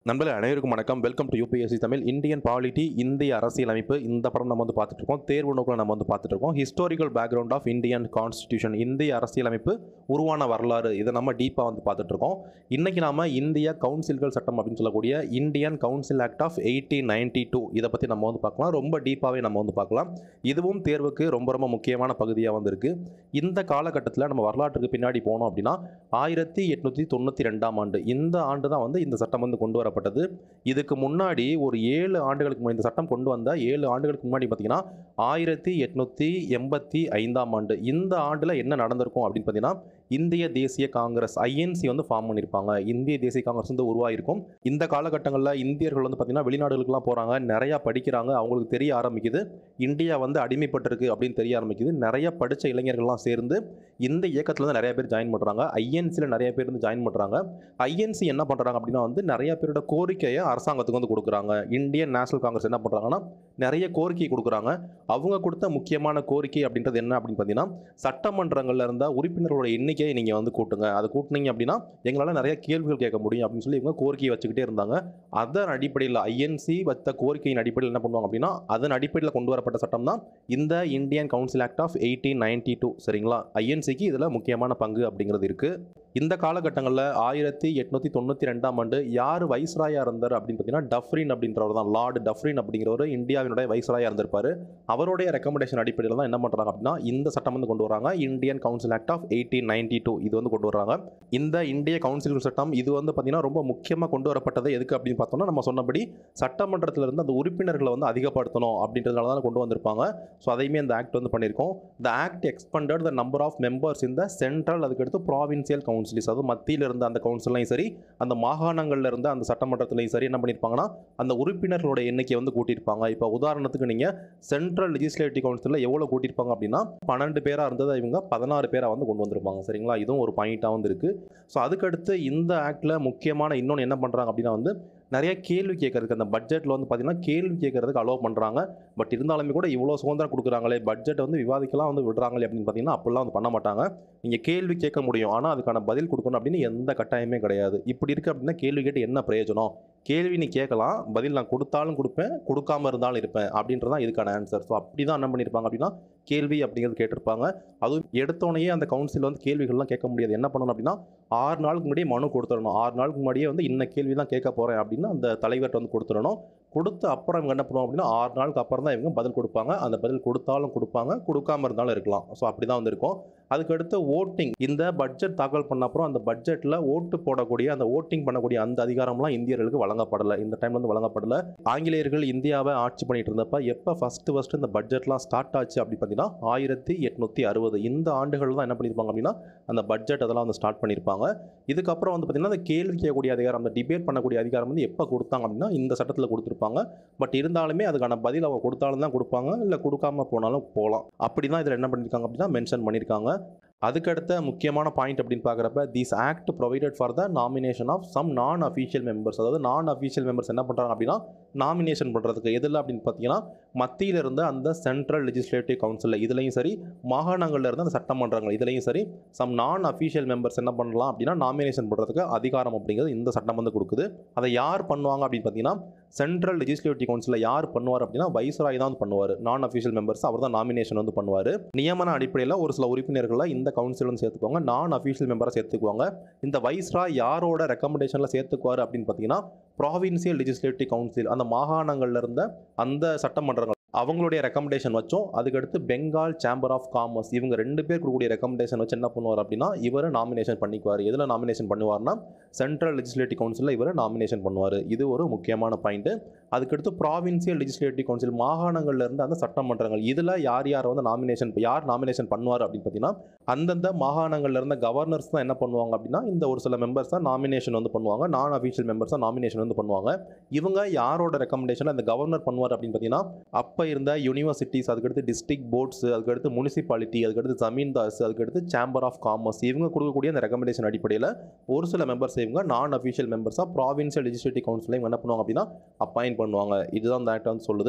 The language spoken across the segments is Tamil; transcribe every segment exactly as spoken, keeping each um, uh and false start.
நண்பர்களே அனைவருக்கும் வணக்கம். Welcome to UPSC Tamil. Indian polity, இந்திய அரசியலமைப்பு, இந்த படம் நம்ம வந்து பார்த்துட்டு இருக்கோம். தேர்வு நோக்கில் நம்ம வந்து பார்த்துட்டு இருக்கோம். Historical background of Indian constitution, இந்திய அரசியலமைப்பு உருவான வரலாறு, இதை நம்ம டீப்பாக வந்து பார்த்துட்டு இருக்கோம். இன்னைக்கு நாம இந்திய கவுன்சில்கள் சட்டம் அப்படின்னு சொல்லக்கூடிய Indian council act of eighteen ninety two இதை பற்றி நம்ம வந்து பார்க்கலாம். ரொம்ப டீப்பாகவே நம்ம வந்து பார்க்கலாம். இதுவும் தேர்வுக்கு ரொம்ப ரொம்ப முக்கியமான பகுதியாக வந்து இருக்கு. இந்த காலகட்டத்தில் நம்ம வரலாற்றுக்கு பின்னாடி போனோம் அப்படின்னா ஆயிரத்தி எட்நூற்றி தொண்ணூற்றி ரெண்டாம் ஆண்டு இந்த ஆண்டு தான் வந்து இந்த சட்டம் வந்து கொண்டு வரப்பட்டது. இதுக்கு முன்னாடி ஒரு ஏழு ஆண்டுகளுக்கு முன்னாடி இந்த சட்டம் கொண்டு வந்த ஏழு ஆண்டுகளுக்கு முன்னாடி பார்த்தீங்கன்னா ஆயிரத்தி எட்நூற்றி எண்பத்தி ஐந்தாம் ஆண்டு இந்த ஆண்டில் என்ன நடந்திருக்கும் அப்படின்னு பார்த்தீங்கன்னா இந்திய தேசிய காங்கிரஸ் ஐஎன்சி வந்து ஃபார்ம் பண்ணியிருப்பாங்க. இந்திய தேசிய காங்கிரஸ் வந்து உருவாயிருக்கும். இந்த காலகட்டங்களில் இந்தியர்கள் வந்து பார்த்தீங்கன்னா வெளிநாடுகளுக்குலாம் போகிறாங்க, நிறையா படிக்கிறாங்க, அவங்களுக்கு தெரிய ஆரம்பிக்குது இந்தியா வந்து அடிமைப்பட்டிருக்கு அப்படின்னு தெரிய ஆரம்பிக்குது. நிறைய படித்த இளைஞர்கள்லாம் சேர்ந்து இந்த இயக்கத்தில் வந்து நிறைய பேர் ஜாயின் பண்ணுறாங்க. ஐஎன்சியில் நிறைய பேர் வந்து ஜாயின் பண்ணுறாங்க. ஐஎன்சி என்ன பண்ணுறாங்க அப்படின்னா வந்து நிறைய பேரோட கோரிக்கையை அரசாங்கத்துக்கு வந்து கொடுக்குறாங்க. இந்தியன் நேஷனல் காங்கிரஸ் என்ன பண்ணுறாங்கன்னா நிறைய கோரிக்கை கொடுக்குறாங்க. அவங்க கொடுத்த முக்கியமான கோரிக்கை அப்படின்றது என்ன அப்படின்னு பார்த்தீங்கன்னா சட்டமன்றங்களில் இருந்த உறுப்பினர்களோட எண்ணிக்கையை நீங்கள் வந்து கூட்டுங்க. அதை கூட்டினீங்க அப்படின்னா எங்களால் நிறைய கேள்விகள் கேட்க முடியும் அப்படின்னு சொல்லி இவங்க கோரிக்கையை வச்சுக்கிட்டே இருந்தாங்க. அதன் அடிப்படையில் ஐஎன்சி வச்ச கோரிக்கையின் அடிப்படையில் என்ன பண்ணுவாங்க அப்படின்னா அதன் அடிப்படையில் கொண்டு வரப்பட்ட சட்டம் தான் இந்த Indian council act of eighteen ninety two. சரிங்களா? ஐஎன்சிக்கு இதில் முக்கியமான பங்கு அப்படிங்கிறது இருக்குது. இந்த காலகட்டங்களில் ஆயிரத்தி எட்நூற்றி தொண்ணூற்றி ரெண்டாம் ஆண்டு யார் வைஸ்ராயாக இருந்தார் அப்படின்னு பார்த்தீங்கன்னா டஃப்ரின் அப்படின்றவர் தான். லார்டு டஃப்ரின் அப்படிங்கிறவர் இந்தியாவினுடைய வைஸ்ராயாக இருந்திருப்பார். அவருடைய ரெக்கமெண்டேஷன் அடிப்படையில் தான் என்ன பண்ணுறாங்க அப்படின்னா இந்த சட்டம் வந்து கொண்டு வராங்க. Indian council act of eighteen ninety two இது வந்து கொண்டு வராங்க. இந்த இந்திய கவுன்சில் சட்டம் இது வந்து பார்த்தீங்கன்னா ரொம்ப முக்கியமாக கொண்டு வரப்பட்டது எதுக்கு அப்படின்னு பார்த்தோம்னா நம்ம சொன்னபடி சட்டமன்றத்தில் இருந்து அந்த உறுப்பினர்களை வந்து அதிகப்படுத்தணும் அப்படின்றதுனால தான் கொண்டு வந்திருப்பாங்க. ஸோ அதையுமே இந்த ஆக்ட் வந்து பண்ணியிருக்கோம். The act expanded the number of members in the central, அதுக்கடுத்து ப்ராவின்சியல் கவுன்சில்ஸ், அதாவது மத்தியில் இருந்த அந்த கவுன்சிலையும் சரி அந்த மாகாணங்களில் இருந்த அந்த சட்டமன்றத்திலையும் சரி என்ன பண்ணியிருப்பாங்கன்னா அந்த உறுப்பினர்களோட எண்ணிக்கை வந்து கூட்டியிருப்பாங்க. இப்போ உதாரணத்துக்கு நீங்கள் சென்ட்ரல் லெஜிஸ்லேட்டிவ் கவுன்சிலில் எவ்வளோ கூட்டியிருப்பாங்க அப்படின்னா பன்னெண்டு பேராக இருந்தது இவங்க பதினாறு பேராக வந்து கொண்டு வந்திருப்பாங்க. சரிங்களா? இதுவும் ஒரு பாயிண்டாக வந்து இருக்குது. ஸோ அதுக்கடுத்து இந்த ஆக்டில் முக்கியமான இன்னொன்று என்ன பண்ணுறாங்க அப்படின்னா வந்து நிறைய கேள்வி கேட்கறதுக்கு அந்த பட்ஜெட்டில் வந்து பார்த்தீங்கன்னா கேள்வி கேட்கறதுக்கு அலோவ் பண்ணுறாங்க. பட் இருந்தாலுமே கூட இவ்வளோ சுதந்திரம் கொடுக்குறாங்களே, பட்ஜெட்டை வந்து விவாதிக்கலாம் வந்து விடுறாங்களே அப்படின்னு பார்த்தீங்கன்னா அப்படிலாம் வந்து பண்ண மாட்டாங்க. நீங்கள் கேள்வி கேட்க முடியும், ஆனால் அதுக்கான பதில் கொடுக்கணும் அப்படின்னு எந்த கட்டாயமே கிடையாது. இப்படி இருக்குது அப்படின்னா கேள்வி கேட்டு என்ன பிரயோஜனம்? கேள்வி நீ கேட்கலாம், பதில் நான் கொடுத்தாலும் கொடுப்பேன், கொடுக்காம இருந்தாலும் இருப்பேன் அப்படின்றதான் இதுக்கான ஆன்சர். ஸோ அப்படி தான் என்ன பண்ணியிருப்பாங்க அப்படின்னா கேள்வி அப்படிங்கிறது கேட்டிருப்பாங்க. அதுவும் எடுத்தோடனே அந்த கவுன்சில் வந்து கேள்விகள்லாம் கேட்க முடியாது. என்ன பண்ணணும் அப்படின்னா ஆறு நாளுக்கு முன்னாடியே மனு கொடுத்துடணும். ஆறு நாளுக்கு முன்னாடியே வந்து இன்ன கேள்வி தான் கேட்க போகிறேன் அப்படின்னு அந்த தலைவர்கிட்ட வந்து கொடுத்துடணும். கொடுத்து அப்புறம் இவங்க என்ன பண்ணுவோம் அப்படின்னா ஆறு நாளுக்கு அப்புறம் தான் இவங்க பதில் கொடுப்பாங்க. அந்த பதில் கொடுத்தாலும் கொடுப்பாங்க, கொடுக்காம இருந்தாலும் இருக்கலாம். ஸோ அப்படி தான் வந்து இருக்கும். அதுக்கடுத்து ஓட்டிங், இந்த பட்ஜெட் தாக்கல் பண்ண அப்புறம் அந்த பட்ஜெட்டில் ஓட்டு போடக்கூடிய அந்த ஓட்டிங் பண்ணக்கூடிய அந்த அதிகாரம்லாம் இந்தியர்களுக்கு வழங்கப்படலை. இந்த டைம்ல வந்து வழங்கப்படலை. ஆங்கிலேயர்கள் இந்தியாவை ஆட்சி பண்ணிட்டு இருந்தப்ப எப்போ ஃபர்ஸ்ட் ஃபர்ஸ்ட் இந்த பட்ஜெட்லாம் ஸ்டார்ட் ஆச்சு அப்படின்னு பார்த்தீங்கன்னா ஆயிரத்தி எட்நூற்றி அறுபது இந்த ஆண்டுகள் தான் என்ன பண்ணியிருப்பாங்க அப்படின்னா அந்த பட்ஜெட் அதெல்லாம் வந்து ஸ்டார்ட் பண்ணியிருப்பாங்க. இதுக்கப்புறம் வந்து பார்த்தீங்கன்னா அந்த கேள்வி கேட்கக்கூடிய அதிகாரம், அந்த டிபேட் பண்ணக்கூடிய அதிகாரம் வந்து எப்போ கொடுத்தாங்க அப்படின்னா இந்த சட்டத்தில் கொடுத்துருப்பாங்க. பட் இருந்தாலுமே அதுக்கான பதில் அவங்க கொடுத்தாலும் தான் கொடுப்பாங்க, இல்லை கொடுக்காம போனாலும் போகலாம். அப்படி தான் இதில் என்ன பண்ணியிருக்காங்க அப்படின்னா மென்ஷன் பண்ணியிருக்காங்க. அதுக்கடுத்த முக்கியமான பாயிண்ட் அப்படின்னு பார்க்குறப்ப this act provided for the nomination of some non official members, அதாவது நான் அஃபீஷியல் மெம்பர்ஸ் என்ன பண்ணுறாங்க அப்படின்னா நாமினேஷன் பண்ணுறதுக்கு எதில் அப்படின்னு பார்த்தீங்கன்னா மத்தியில் இருந்த அந்த சென்ட்ரல் லெஜிஸ்லேட்டிவ் கவுன்சிலில் இதுலையும் சரி மாகாணங்களில் இருந்த அந்த சட்டமன்றங்கள் இதுலையும் சரி சம் நான் அஃபீஷியல் மெம்பர்ஸ் என்ன பண்ணலாம் அப்படின்னா நாமினேஷன் பண்ணுறதுக்கு அதிகாரம் அப்படிங்கிறது இந்த சட்டம் வந்து கொடுக்குது. அதை யார் பண்ணுவாங்க அப்படின்னு பார்த்தீங்கன்னா சென்ட்ரல் லெஜிஸ்லேட்டிவ் கவுன்சிலில் யார் பண்ணுவார் அப்படின்னா வைஸ்ராய் தான் வந்து பண்ணுவார். நான் அஃபீஷியல் மெம்பர்ஸ் அவர் தான் நாமினேஷன் வந்து பண்ணுவார். நியமன அடிப்படையில் ஒரு சில உறுப்பினர்களை இந்த கவுன்சில் வந்து சேர்த்துக்குவாங்க, நான் அஃபீஷியல் மெம்பரை சேர்த்துக்குவாங்க. இந்த வைஸ்ராய் யாரோட ரெக்கமெண்டேஷனில் சேர்த்துக்குவார் அப்படின்னு பார்த்தீங்கன்னா ப்ராவின்சியல் லெஜிஸ்லேட்டிவ் கவுன்சில், அந்த மாகாணங்களில் இருந்த அந்த சட்டமன்றங்கள் அவங்களுடைய ரெக்கமெண்டேஷன் வச்சோம். அதுக்கடுத்து பெங்கால் சேம்பர் ஆஃப் காமர்ஸ் இவங்க ரெண்டு பேர் கொடுக்கக்கூடிய ரெக்கமெண்டேஷன் வச்சு என்ன பண்ணுவார் அப்படின்னா இவர் நாமினேஷன் பண்ணிக்குவார். எதில் நாமினேஷன் பண்ணுவார்னா சென்ட்ரல் லெஜிஸ்லேட்டிவ் கவுன்சிலில் இவர் நாமினேஷன் பண்ணுவார். இது ஒரு முக்கியமான பாயிண்ட். அதுக்கடுத்து ப்ராவின்சியல் லெஜிஸ்லேட்டிவ் கவுன்சில் மாகாணங்களில் இருந்து அந்த சட்டமன்றங்கள் இதில் யார் யார் வந்து நாமினேஷன் யார் நாமினேஷன் பண்ணுவார் அப்படின்னு பார்த்தீங்கன்னா அந்தந்த மாகாணங்களில் இருந்த கவர்னர்ஸ் தான் என்ன பண்ணுவாங்க அப்படின்னா இந்த ஒரு சில மெம்பர்ஸ் தான் நாமினேஷன் வந்து பண்ணுவாங்க. நான் அஃபீஷியல் மெம்பர்ஸ் தான் நாமினேஷன் வந்து பண்ணுவாங்க. இவங்க யாரோட ரெக்கமெண்டேஷன் அந்த கவர்னர் பண்ணுவார் அப்படின்னு பார்த்தீங்கன்னா அப்போ இருந்த யூனிவர்சிட்டிஸ், அதுக்கடுத்து டிஸ்ட்ரிக்ட் போர்ட்ஸ், அதுக்கடுத்து முனிசிபாலிட்டி, அதுக்கடுத்து ஜமீன்தார்ஸ், அதுக்கடுத்து சேம்பர் ஆஃப் காமர்ஸ் இவங்க கொடுக்கக்கூடிய அந்த ரெக்கமெண்டேஷன் அடிப்படையில் ஒரு சில மெம்பர்ஸ் இவங்க நான் அஃபீஷியல் மெம்பர்ஸாக ப்ராவின்சியல் லெஜிஸ்லேட்டிவ் கவுன்சில் இவங்க என்ன பண்ணுவாங்க அப்படின்னா அப்பாயின்ட் பண்ணுவாங்க. இதுதான் இந்த ஆக்ட் வந்து சொல்லுது.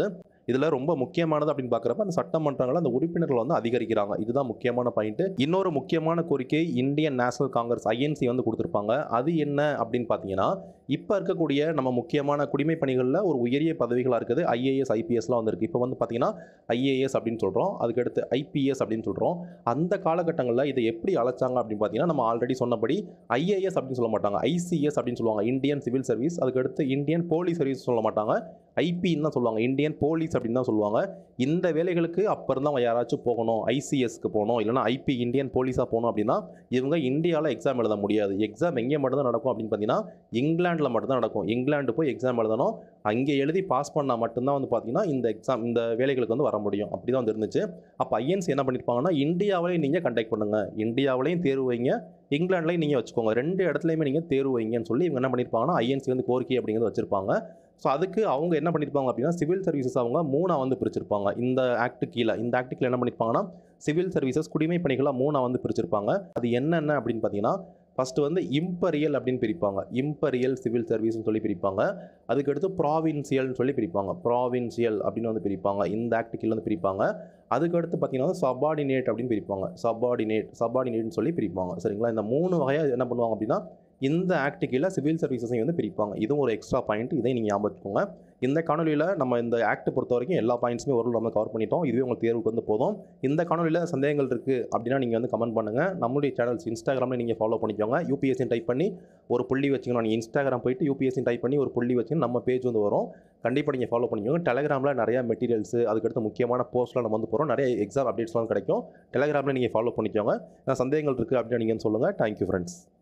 இதில் ரொம்ப முக்கியமானது அப்படின்னு பார்க்குறப்ப அந்த சட்டமன்றங்கள் அந்த உறுப்பினர்கள் வந்து அதிகரிக்கிறாங்க. இதுதான் முக்கியமான பாயிண்ட். இன்னொரு முக்கியமான கோரிக்கை இந்தியன் நேஷனல் காங்கிரஸ் ஐஎன்சி வந்து கொடுத்துருப்பாங்க. அது என்ன அப்படின்னு பார்த்தீங்கன்னா, இப்போ இருக்கக்கூடிய நம்ம முக்கியமான குடிமை பணிகளில் ஒரு உயரிய பதவிகளாக இருக்குது ஐஏஎஸ் ஐபிஎஸ்லாம் வந்துருக்கு. இப்போ வந்து பார்த்தீங்கன்னா ஐஏஎஸ் அப்படின்னு சொல்கிறோம், அதுக்கடுத்து ஐபிஎஸ் அப்படின்னு சொல்கிறோம். அந்த காலகட்டங்களில் இதை எப்படி அழைச்சாங்க அப்படின்னு பார்த்தீங்கன்னா, நம்ம ஆல்ரெடி சொன்னபடி ஐஏஎஸ் அப்படின்னு சொல்ல மாட்டாங்க, ஐசிஎஸ் அப்படின்னு சொல்லுவாங்க, இந்தியன் சிவில் சர்வீஸ். அதுக்கடுத்து இந்தியன் போலீஸ் சர்வீஸ் சொல்ல மாட்டாங்க, ஐபின்னு தான் சொல்லுவாங்க, இந்தியன் போலீஸ் அப்படின்னு தான் சொல்லுவாங்க. இந்த வேலைகளுக்கு அப்போ இருந்து அவங்க யாராச்சும் போகணும், ஐசிஎஸ்க்கு போகணும், இல்லைனா ஐபி இந்தியன் போலீஸாக போகணும் அப்படின்னா இவங்க இந்தியாவில் எக்ஸாம் எழுத முடியாது. எக்ஸாம் எங்கே மட்டும்தான் நடக்கும் அப்படின்னு பார்த்தீங்கன்னா இங்கிலாண்டில் மட்டும்தான் நடக்கும். இங்கிலாந்து போய் எக்ஸாம் எழுதணும், அங்கே எழுதி பாஸ் பண்ணால் மட்டும்தான் வந்து பார்த்தீங்கன்னா இந்த எக்ஸாம் இந்த வேலைகளுக்கு வந்து வர முடியும். அப்படி தான் வந்து இருந்துச்சு. அப்போ ஐஎன்சி என்ன பண்ணியிருப்பாங்கன்னா, இந்தியாவிலையும் நீங்கள் கண்டக்ட் பண்ணுங்கள், இந்தியாவிலையும் தேர்வு வைங்க, இங்கிலாண்ட்லையும் நீங்கள் வச்சுக்கோங்க, ரெண்டு இடத்துலையுமே நீங்கள் தேர்வு வைங்கன்னு சொல்லி இவங்க என்ன பண்ணியிருப்பாங்கன்னா ஐஎன்சி வந்து கோரிக்கை அப்படிங்கிறது வச்சுருப்பாங்க. ஸோ அதுக்கு அவங்க என்ன பண்ணியிருப்பாங்க அப்படின்னா, சிவில் சர்வீசஸ் அவங்க மூணாக வந்து பிரிச்சிருப்பாங்க. இந்த ஆக்ட் கீழே இந்த ஆக்ட் கீழே என்ன பண்ணியிருப்பாங்கன்னா, சிவில் சர்வீசஸ் குடிமை பணிகளாக மூணாக வந்து பிரிச்சிருப்பாங்க. அது என்னென்ன அப்படின்னு பார்த்தீங்கன்னா, ஃபஸ்ட்டு வந்து இம்பரியல் அப்படின்னு பிரிப்பாங்க, இம்பரியல் சிவில் சர்வீஸ்னு சொல்லி பிரிப்பாங்க. அதுக்கடுத்து ப்ராவின்சியல்னு சொல்லி பிரிப்பாங்க, ப்ராவின்சியல் அப்படின்னு வந்து பிரிப்பாங்க, இந்த ஆக்ட் கீழே வந்து பிரிப்பாங்க. அதுக்கடுத்து பார்த்தீங்கன்னா சபார்டினேட் அப்படின்னு பிரிப்பாங்க, சபார்டினேட் சபார்டினேட்னு சொல்லி பிரிப்பாங்க. சரிங்களா? இந்த மூணு வகையாக என்ன பண்ணுவாங்க அப்படின்னா இந்த ஆக்ட் கீழே சிவில் சர்வீசஸையும் வந்து பிரிப்பாங்க. இதுவும் ஒரு எக்ஸ்ட்ரா பாயிண்ட், இதை நீங்கள் ஞாபகம் வச்சுக்கோங்க. இந்த காணொலியில் நம்ம இந்த ஆக்ட் பொறுத்த வரைக்கும் எல்லா பாயிண்ட்ஸுமே ஒரு நம்ம கவர் பண்ணிட்டோம். இதுவே உங்களுக்கு தேர்வுக்கு வந்து போதும். இந்த காணொலியில் சந்தேகங்கள் இருக்குது அப்படின்னா நீங்கள் வந்து கமெண்ட் பண்ணுங்கள். நம்மளுடைய சேனல்ஸ் இன்ஸ்டாகிராமில் நீங்கள் ஃபாலோ பண்ணிக்கோங்க. யூபிஎஸ்சி டைப் பண்ணி ஒரு புள்ளி வச்சுக்கணும். நீங்கள் இன்ஸ்டாகிராம் போயிட்டு யூபிஎஸ்சி டைப் பண்ணி ஒரு புள்ளி வச்சுன்னு நம்ம பேஜ் வந்து வரும். கண்டிப்பாக நீங்கள் ஃபாலோ பண்ணிக்கோங்க. டெலிகிராமில் நிறையா மெட்டீரியல்ஸ், அதுக்கடுத்து முக்கியமான போஸ்ட்லாம் நம்ம வந்து போகிறோம். நிறைய எக்ஸாம் அப்டேட்ஸ்லாம் கிடைக்கும். டெலிகிராமில் நீங்கள் ஃபாலோ பண்ணிக்கோங்க. சந்தேகங்கள் இருக்குது அப்படின்னா நீங்கள் சொல்லுங்கள். Thank you friends.